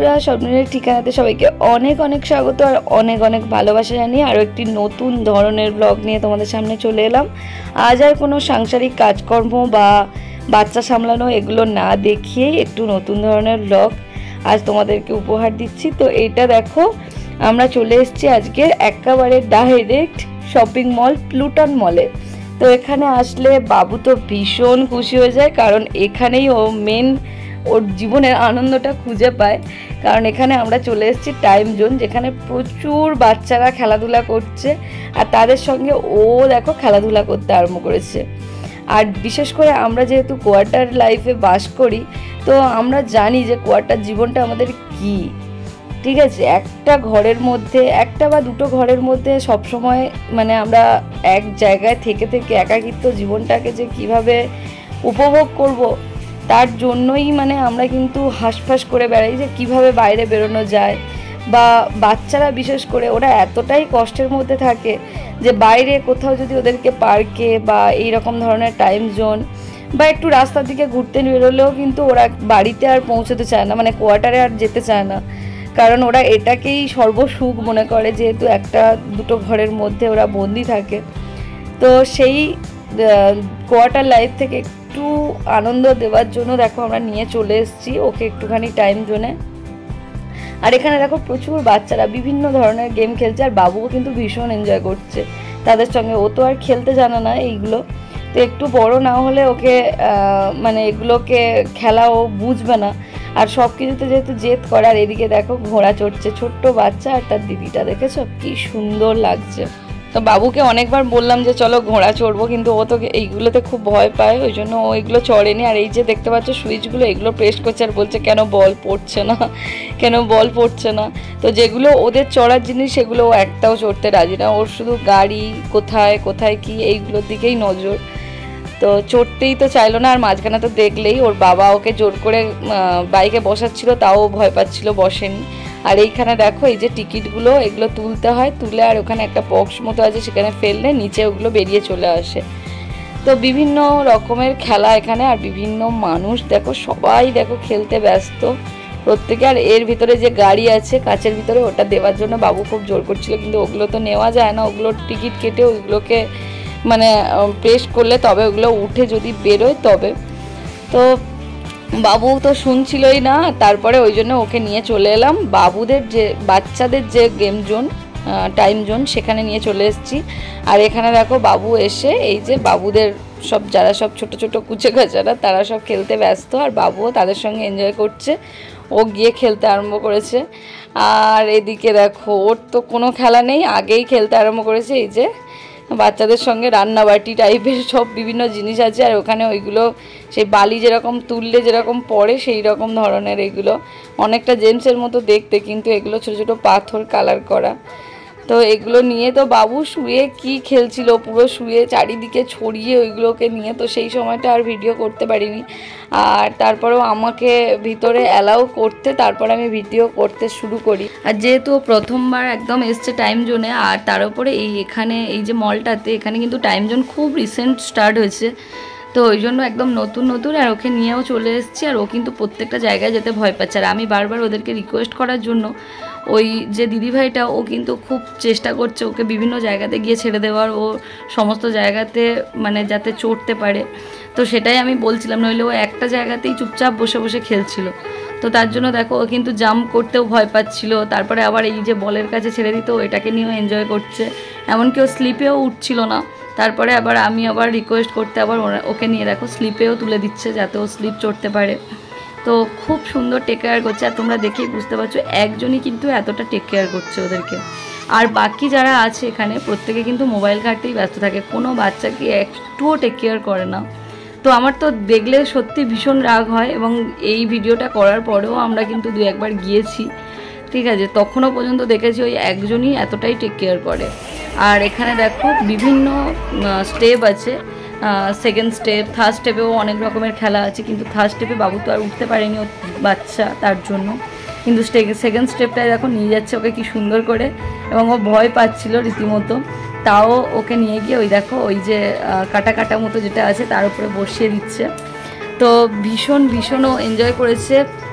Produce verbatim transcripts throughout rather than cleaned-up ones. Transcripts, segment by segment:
বন্ধুরা, স্বপ্নের ঠিকানাতে সবাইকে অনেক অনেক স্বাগত আর অনেক অনেক ভালোবাসা জানিয়ে আরও একটি নতুন ধরনের ব্লগ নিয়ে তোমাদের সামনে চলে এলাম। আজ আর কোনো সাংসারিক কাজকর্ম বা বাচ্চা সামলানো এগুলো না দেখিয়েই একটু নতুন ধরনের ব্লগ আজ তোমাদেরকে উপহার দিচ্ছি। তো এটা দেখো, আমরা চলে এসেছি আজকে একেবারে ডাইরেক্ট শপিং মল প্লুটন মলে। তো এখানে আসলে বাবু তো ভীষণ খুশি হয়ে যায়, কারণ এখানেই ও মেন ওর জীবনের আনন্দটা খুঁজে পায়। কারণ এখানে আমরা চলে এসেছি টাইম জোন, যেখানে প্রচুর বাচ্চারা খেলাধুলা করছে আর তাদের সঙ্গে ও দেখো খেলাধুলা করতে আরম্ভ করেছে। আর বিশেষ করে আমরা যেহেতু কোয়ার্টার লাইফে বাস করি, তো আমরা জানি যে কোয়ার্টার জীবনটা আমাদের কি, ঠিক আছে। একটা ঘরের মধ্যে, একটা বা দুটো ঘরের মধ্যে সবসময় মানে আমরা এক জায়গায় থেকে থেকে একাকিত্ব জীবনটাকে যে কিভাবে উপভোগ করব, তার জন্যই মানে আমরা কিন্তু হাঁসফাঁস করে বেড়াই যে কিভাবে বাইরে বেরোনো যায়। বা বাচ্চারা বিশেষ করে ওরা এতটাই কষ্টের মধ্যে থাকে যে বাইরে কোথাও যদি ওদেরকে পার্কে বা এই রকম ধরনের টাইম জোন বা একটু রাস্তার দিকে ঘুরতে বেরোলেও কিন্তু ওরা বাড়িতে আর পৌঁছতে চায় না, মানে কোয়ার্টারে আর যেতে চায় না। কারণ ওরা এটাকেই সর্বসুখ মনে করে, যেহেতু একটা দুটো ঘরের মধ্যে ওরা বন্দি থাকে। তো সেই কোয়ার্টার লাইফ থেকে একটু আনন্দ দেওয়ার জন্য দেখো আমরা নিয়ে চলে এসেছি ওকে একটুখানি টাইম জোনে। আর এখানে দেখো প্রচুর বাচ্চারা বিভিন্ন ধরনের গেম খেলছে, আর বাবুও কিন্তু ভীষণ এনজয় করছে তাদের সঙ্গে। ও তো আর খেলতে জানে না এইগুলো, তো একটু বড় না হলে ওকে মানে এগুলোকে খেলা ও বুঝবে না। আর সব কিছুতে যেহেতু জেদ করে। আর এদিকে দেখো ঘোড়া চড়ছে ছোট্ট বাচ্চা আর তার দিদিটা, দেখেছো কি সুন্দর লাগছে। তো বাবুকে অনেকবার বললাম যে চলো ঘোড়া চড়বো, কিন্তু ও তো এইগুলোতে খুব ভয় পায়, ওই জন্য ও এগুলো চড়েনি। আর এই যে দেখতে পাচ্ছ সুইচগুলো, এগুলো প্রেস করছে আর বলছে কেন বল পড়ছে না, কেন বল পড়ছে না। তো যেগুলো ওদের চড়ার জিনিস সেগুলো ও একটাও চড়তে রাজি না, ওর শুধু গাড়ি কোথায় কোথায় কি এইগুলোর দিকেই নজর। তো চড়তেই তো চাইলো না। আর মাঝখানে তো দেখলেই ওর বাবা ওকে জোর করে বাইকে বসাচ্ছিল, তাও ভয় পাচ্ছিল, বসেনি। আর এইখানে দেখো এই যে টিকিটগুলো, এগুলো তুলতে হয়, তুলে আর ওখানে একটা বক্স মতো আছে সেখানে ফেললে নিচে ওগুলো বেরিয়ে চলে আসে। তো বিভিন্ন রকমের খেলা এখানে, আর বিভিন্ন মানুষ দেখো, সবাই দেখো খেলতে ব্যস্ত প্রত্যেকে। আর এর ভিতরে যে গাড়ি আছে কাচের ভিতরে, ওটা দেওয়ার জন্য বাবু খুব জোর করছিল, কিন্তু ওগুলো তো নেওয়া যায় না, ওগুলোর টিকিট কেটে ওইগুলোকে মানে প্রেস করলে তবে ওগুলো উঠে যদি বেরোয় তবে। তো বাবু তো শুনছিলই না, তারপরে ওই জন্য ওকে নিয়ে চলে এলাম বাবুদের যে বাচ্চাদের যে গেম জোন টাইম জোন, সেখানে নিয়ে চলে এসেছি। আর এখানে দেখো বাবু এসে এই যে বাবুদের সব যারা সব ছোট ছোট কুচে কাচারা তারা সব খেলতে ব্যস্ত, আর বাবুও তাদের সঙ্গে এনজয় করছে, ও গিয়ে খেলতে আরম্ভ করেছে। আর এদিকে দেখো ওর তো কোনো খেলা নেই, আগেই খেলতে আরম্ভ করেছে। এই যে বাচ্চাদের সঙ্গে রান্নাবাটি টাইপের সব বিভিন্ন জিনিস আছে, আর ওখানে ওইগুলো সেই বালি যেরকম তুললে যেরকম পড়ে সেই রকম ধরনের, এগুলো অনেকটা জেমসের মতো দেখতে, কিন্তু এগুলো ছোটো ছোটো পাথর কালার করা। তো এগুলো নিয়ে তো বাবু শুয়ে কি খেলছিল, পুরো শুয়ে চারিদিকে ছড়িয়ে ওইগুলোকে নিয়ে। তো সেই সময়টা আর ভিডিও করতে পারিনি। আর তারপরেও আমাকে ভিতরে অ্যালাউ করতে তারপরে আমি ভিডিও করতে শুরু করি। আর যেহেতু প্রথমবার একদম এসছে টাইম জোনে, আর তার উপরে এই এখানে এই যে মলটাতে, এখানে কিন্তু টাইম জোন খুব রিসেন্ট স্টার্ট হয়েছে, তো ওই জন্য একদম নতুন নতুন। আর ওকে নিয়েও চলে এসেছি, আর ও কিন্তু প্রত্যেকটা জায়গায় যেতে ভয় পাচ্ছে। আর আমি বারবার ওদেরকে রিকোয়েস্ট করার জন্য, ওই যে দিদিভাইটা ও কিন্তু খুব চেষ্টা করছে ওকে বিভিন্ন জায়গাতে গিয়ে ছেড়ে দেওয়ার, ও সমস্ত জায়গাতে মানে যাতে চড়তে পারে। তো সেটাই আমি বলছিলাম, নইলে ও একটা জায়গাতেই চুপচাপ বসে বসে খেলছিল। তো তার জন্য দেখো ও কিন্তু জাম্প করতেও ভয় পাচ্ছিল, তারপরে আবার এই যে বলের কাছে ছেড়ে দিত এটাকে নিয়েও এনজয় করছে, এমনকি ও স্লিপেও উঠছিল না। তারপরে আবার আমি আবার রিকোয়েস্ট করতে আবার ওকে নিয়ে দেখো স্লিপেও তুলে দিচ্ছে যাতে ও স্লিপ চড়তে পারে। তো খুব সুন্দর টেক কেয়ার করছে, আর তোমরা দেখেই বুঝতে পারছো একজনই কিন্তু এতটা টেক কেয়ার করছে ওদেরকে। আর বাকি যারা আছে এখানে প্রত্যেকে কিন্তু মোবাইল ঘাটতেই ব্যস্ত থাকে, কোনো বাচ্চাকে একটুও টেক কেয়ার করে না। তো আমার তো দেখলে সত্যি ভীষণ রাগ হয়, এবং এই ভিডিওটা করার পরেও আমরা কিন্তু দু একবার গিয়েছি, ঠিক আছে, তখনও পর্যন্ত দেখেছি ওই একজনই এতটাই টেক কেয়ার করে। আর এখানে দেখো বিভিন্ন স্টেপ আছে, সেকেন্ড স্টেপ, থার্ড স্টেপেও অনেক রকমের খেলা আছে, কিন্তু থার্ড স্টেপে বাবু তো আর উঠতে পারেনি, ও বাচ্চা তার জন্য। কিন্তু সেকেন্ড স্টেপটায় দেখো নিয়ে যাচ্ছে ওকে কি সুন্দর করে, এবং ও ভয় পাচ্ছিল রীতিমতো, তাও ওকে নিয়ে গিয়ে ওই দেখো ওই যে কাটা কাটা মতো যেটা আছে তার উপরে বসিয়ে দিচ্ছে। তো ভীষণ ভীষণও এনজয় করেছে।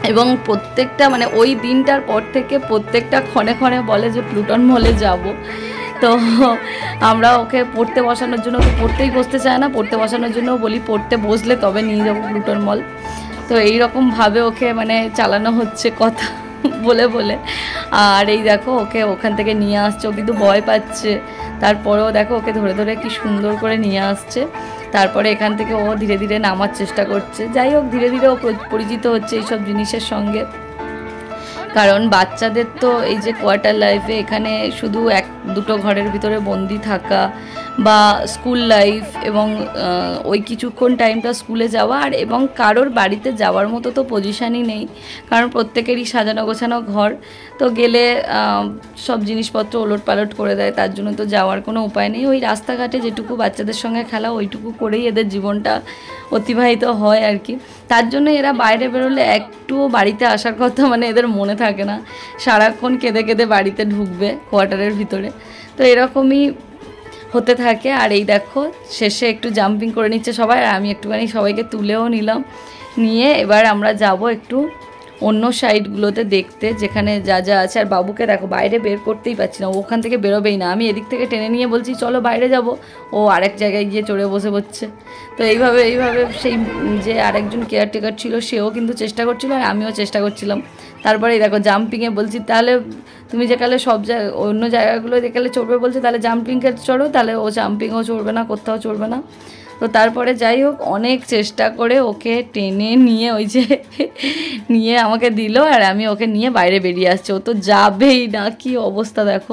এবং প্রত্যেকটা মানে ওই দিনটার পর থেকে প্রত্যেকটা ক্ষণে ক্ষণে বলে যে প্লুটন মলে যাব। তো আমরা ওকে পড়তে বসানোর জন্য, ওকে পড়তেই বসতে চায় না, পড়তে বসানোর জন্য বলি পড়তে বসলে তবে নিয়ে যাবো প্লুটন মল। তো এইরকমভাবে ওকে মানে চালানো হচ্ছে কথা বলে বলে। আর এই দেখো ওকে ওখান থেকে নিয়ে আসছে, ও কিন্তু ভয় পাচ্ছে, তারপরেও দেখো ওকে ধরে ধরে কি সুন্দর করে নিয়ে আসছে। তারপরে এখান থেকে ও ধীরে ধীরে নামার চেষ্টা করছে। যাই হোক ধীরে ধীরে ও পরিচিত হচ্ছে এইসব জিনিসের সঙ্গে, কারণ বাচ্চাদের তো এই যে কোয়ার্টার লাইফে এখানে শুধু এক দুটো ঘরের ভিতরে বন্দি থাকা বা স্কুল লাইফ এবং ওই কিছুক্ষণ টাইমটা স্কুলে যাওয়া আর এবং কারোর বাড়িতে যাওয়ার মতো তো পজিশানই নেই, কারণ প্রত্যেকেরই সাজানো গোছানো ঘর, তো গেলে সব জিনিসপত্র ওলট পালট করে দেয়, তার জন্য তো যাওয়ার কোনো উপায় নেই। ওই রাস্তাঘাটে যেটুকু বাচ্চাদের সঙ্গে খেলা ওইটুকু করেই এদের জীবনটা অতিবাহিত হয় আর কি। তার জন্য এরা বাইরে বেরোলে একটুও বাড়িতে আসার কথা মানে এদের মনে থাকে না, সারাক্ষণ কেঁদে কেঁদে বাড়িতে ঢুকবে কোয়ার্টারের ভিতরে। তো এরকমই হতে থাকে। আর এই দেখো শেষে একটু জাম্পিং করে নিচ্ছে সবাই, আর আমি একটুখানি সবাইকে তুলেও নিলাম, নিয়ে এবার আমরা যাব একটু অন্য সাইডগুলোতে দেখতে যেখানে যা যা আছে। আর বাবুকে দেখো বাইরে বের করতেই পারছি না, ওখান থেকে বেরোবেই না, আমি এদিক থেকে টেনে নিয়ে বলছি চলো বাইরে যাব, ও আরেক জায়গায় গিয়ে চড়ে বসে পড়ছে। তো এইভাবে এইভাবে সেই যে আরেকজন কেয়ারটেকার ছিল সেও কিন্তু চেষ্টা করছিল আর আমিও চেষ্টা করছিলাম। তারপরে এই দেখো জাম্পিংয়ে বলছি তাহলে তুমি যেকালে সব জায়গা অন্য জায়গাগুলো যেকালে চড়বে বলছে তাহলে জাম্পিংয়ে চড়ো, তাহলে ও জাম্পিংও চড়বে না, কোথাও চড়বে না। তো তারপরে যাই হোক অনেক চেষ্টা করে ওকে টেনে নিয়ে ওই যে নিয়ে আমাকে দিল, আর আমি ওকে নিয়ে বাইরে বেরিয়ে আসছি, ও তো যাবেই না, কি অবস্থা দেখো।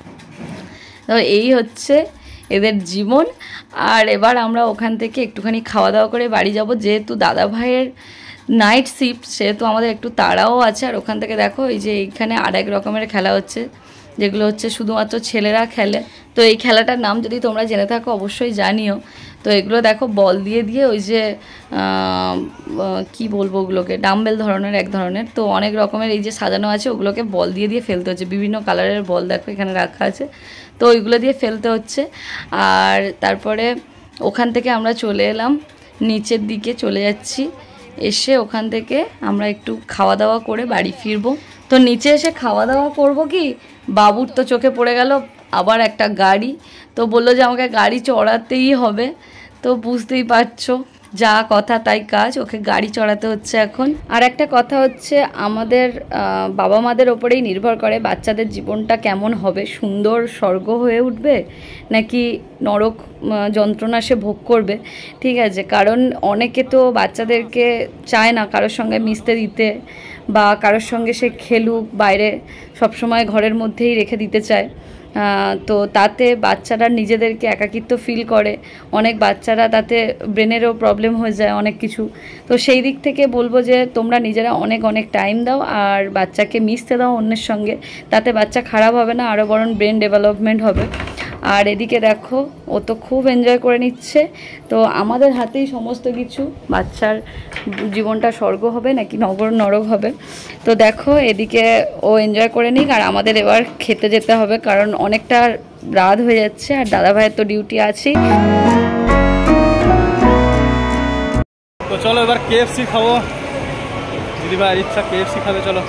তো এই হচ্ছে এদের জীবন। আর এবার আমরা ওখান থেকে একটুখানি খাওয়া দাওয়া করে বাড়ি যাব, যেহেতু দাদা ভাইয়ের নাইট শিফট সেহেতু আমাদের একটু তাড়াও আছে। আর ওখান থেকে দেখো এই যে এইখানে আরেক রকমের খেলা হচ্ছে, যেগুলো হচ্ছে শুধুমাত্র ছেলেরা খেলে। তো এই খেলাটার নাম যদি তোমরা জেনে থাকো অবশ্যই জানিও। তো এগুলো দেখো বল দিয়ে দিয়ে ওই যে কি বলবো ওগুলোকে ডাম্বেল ধরনের এক ধরনের, তো অনেক রকমের এই যে সাজানো আছে ওগুলোকে বল দিয়ে দিয়ে ফেলতে হচ্ছে, বিভিন্ন কালারের বল দেখো এখানে রাখা আছে, তো ওইগুলো দিয়ে ফেলতে হচ্ছে। আর তারপরে ওখান থেকে আমরা চলে এলাম নিচের দিকে, চলে যাচ্ছি, এসে ওখান থেকে আমরা একটু খাওয়া দাওয়া করে বাড়ি ফিরবো। তো নিচে এসে খাওয়া দাওয়া করব কি, বাবুর তো চোখে পড়ে গেল আবার একটা গাড়ি, তো বললো যে আমাকে গাড়ি চড়াতেই হবে। তো বুঝতেই পারছো যা কথা তাই কাজ, ওকে গাড়ি চড়াতে হচ্ছে এখন। আর একটা কথা হচ্ছে আমাদের বাবা মাদের ওপরেই নির্ভর করে বাচ্চাদের জীবনটা কেমন হবে, সুন্দর স্বর্গ হয়ে উঠবে নাকি নরক যন্ত্রণা সে ভোগ করবে, ঠিক আছে। কারণ অনেকে তো বাচ্চাদেরকে চায় না কারোর সঙ্গে মিশতে দিতে বা কারোর সঙ্গে সে খেলুক, বাইরে সবসময় ঘরের মধ্যেই রেখে দিতে চায়। তো তাতে বাচ্চারা নিজেদেরকে একাকিত্ব ফিল করে, অনেক বাচ্চারা তাতে ব্রেনেরও প্রবলেম হয়ে যায় অনেক কিছু। তো সেই দিক থেকে বলবো যে তোমরা নিজেরা অনেক অনেক টাইম দাও আর বাচ্চাকে মিশতে দাও অন্যের সঙ্গে, তাতে বাচ্চা খারাপ হবে না, আরও বরং ব্রেন ডেভেলপমেন্ট হবে। আর এদিকে দেখো ও তো খুব এনজয় করে নিচ্ছে। তো আমাদের হাতেই সমস্ত কিছু, বাচ্চার জীবনটা স্বর্গ হবে নাকি নগর নরক হবে। তো দেখো এদিকে ও এনজয় করে নিক, আর আমাদের এবার খেতে যেতে হবে কারণ অনেকটা রাত হয়ে যাচ্ছে আর দাদা ভাইয়ের তো ডিউটি আছেই। তো চলো এবার কেএফসি খাবো, দিদি ভাইয়ের ইচ্ছা কেএফসি খাবে, চলো।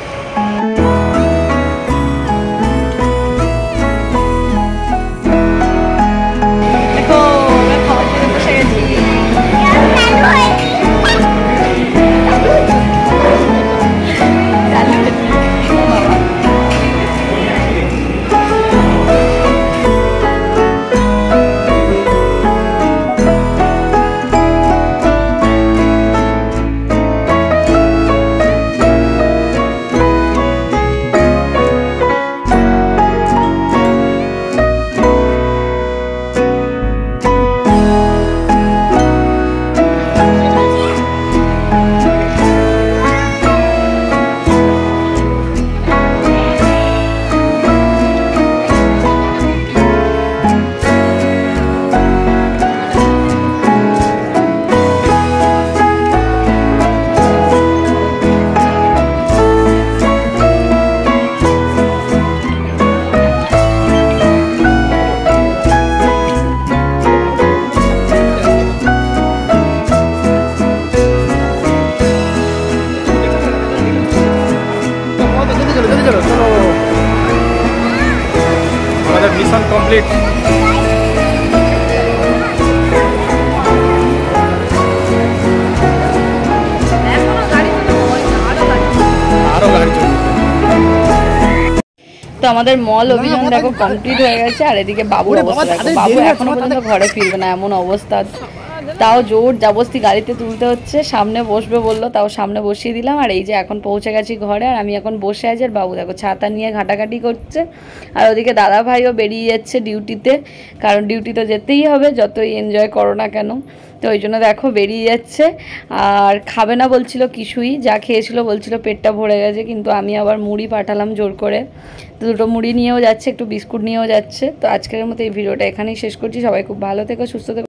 আমাদের মল অভিযান দেখো কমপ্লিট হয়ে গেছে, আর এদিকে বাবুর অবস্থা দেখো, বাবু এখনো পর্যন্ত ঘরে ফিরবে না এমন অবস্থা। তাও জোর জাবস্তি গাড়িতে তুলতে হচ্ছে, সামনে বসবে বললো, তাও সামনে বসিয়ে দিলাম। আর এই যে এখন পৌঁছে গেছি ঘরে, আর আমি এখন বসে আছি, আর বাবু দেখো ছাতা নিয়ে ঘাটাঘাটি করছে। আর ওদিকে দাদা ভাইও বেরিয়ে যাচ্ছে ডিউটিতে, কারণ ডিউটি তো যেতেই হবে যতই এনজয় করো না কেন। তো ওই জন্য দেখো বেরিয়ে যাচ্ছে। আর খাবে না বলছিল কিছুই, যা খেয়েছিল বলছিল পেটটা ভরে গেছে, কিন্তু আমি আবার মুড়ি পাঠালাম জোর করে, তো দুটো মুড়ি নিয়েও যাচ্ছে, একটু বিস্কুট নিয়েও যাচ্ছে। তো আজকের মতো এই ভিডিওটা এখানেই শেষ করছি। সবাই খুব ভালো থেকো, সুস্থ থেকো।